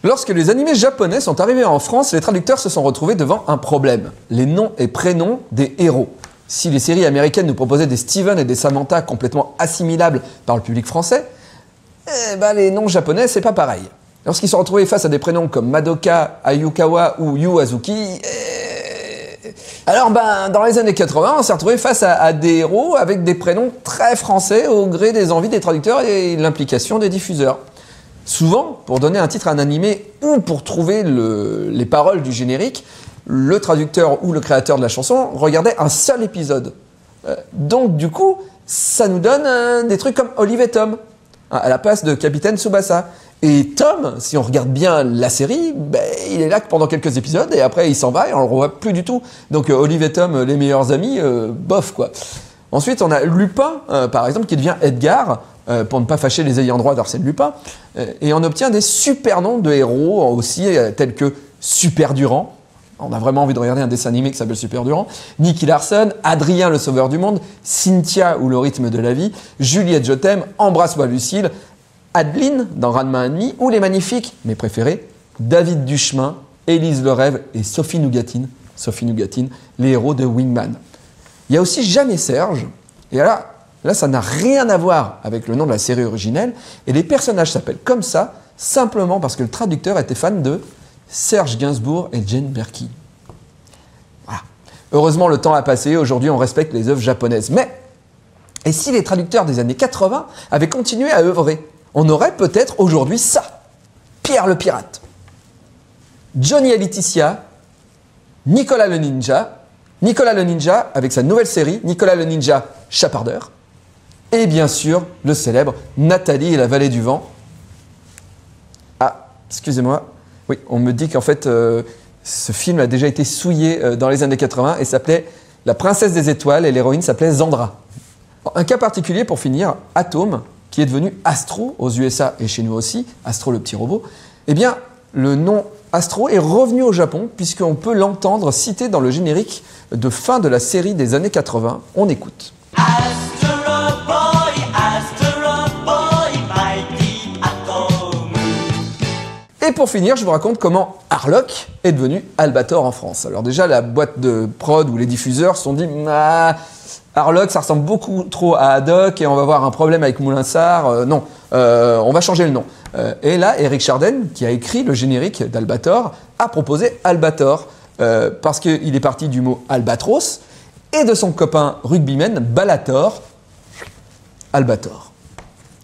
Lorsque les animés japonais sont arrivés en France, les traducteurs se sont retrouvés devant un problème. Les noms et prénoms des héros. Si les séries américaines nous proposaient des Steven et des Samantha complètement assimilables par le public français, les noms japonais, c'est pas pareil. Lorsqu'ils sont retrouvés face à des prénoms comme Madoka, Ayukawa ou Yu Azuki, alors dans les années 80, on s'est retrouvé face à des héros avec des prénoms très français au gré des envies des traducteurs et l'implication des diffuseurs. Souvent, pour donner un titre à un animé ou pour trouver les paroles du générique, le traducteur ou le créateur de la chanson regardait un seul épisode. Donc du coup, ça nous donne des trucs comme Olive et Tom, à la place de Capitaine Tsubasa. Et Tom, si on regarde bien la série, il est là que pendant quelques épisodes et après il s'en va et on le revoit plus du tout. Donc Olive et Tom, les meilleurs amis, bof quoi. Ensuite, on a Lupin, par exemple, qui devient Edgar, pour ne pas fâcher les ayants droit d'Arsène Lupin, et on obtient des super noms de héros aussi, tels que Super Durand. On a vraiment envie de regarder un dessin animé qui s'appelle Super Durand. Nicky Larson, Adrien le sauveur du monde, Cynthia ou le rythme de la vie, Juliette je t'aime, Embrasse-moi Lucille, Adeline dans Ranma et demi, ou les magnifiques, mes préférés, David Duchemin, Élise le rêve et Sophie Nougatine, les héros de Wingman. Il y a aussi Jeanne et Serge, et là ça n'a rien à voir avec le nom de la série originelle, et les personnages s'appellent comme ça, simplement parce que le traducteur était fan de Serge Gainsbourg et Jane Birkin. Voilà. Heureusement, le temps a passé, aujourd'hui on respecte les œuvres japonaises. Mais, et si les traducteurs des années 80 avaient continué à œuvrer, on aurait peut-être aujourd'hui ça. Pierre le pirate, Johnny et Laetitia, Nicolas le ninja avec sa nouvelle série, Nicolas le ninja chapardeur, et bien sûr le célèbre Nathalie et la vallée du vent. Ah, excusez-moi, oui, on me dit qu'en fait ce film a déjà été souillé dans les années 80 et s'appelait La princesse des étoiles et l'héroïne s'appelait Zandra. Un cas particulier pour finir, Atom, qui est devenu Astro aux USA et chez nous aussi, Astro le petit robot, eh bien le nom Astro est revenu au Japon puisqu'on peut l'entendre cité dans le générique de fin de la série des années 80. On écoute. Et pour finir, je vous raconte comment Harlock est devenu Albator en France. Alors déjà, la boîte de prod ou les diffuseurs se sont dit Harlock, ça ressemble beaucoup trop à Haddock et on va avoir un problème avec Moulinsart. Non, on va changer le nom. Et là, Eric Chardin, qui a écrit le générique d'Albator, a proposé Albator parce qu'il est parti du mot Albatros et de son copain rugbyman Balator. Albator. C'est fou, non ?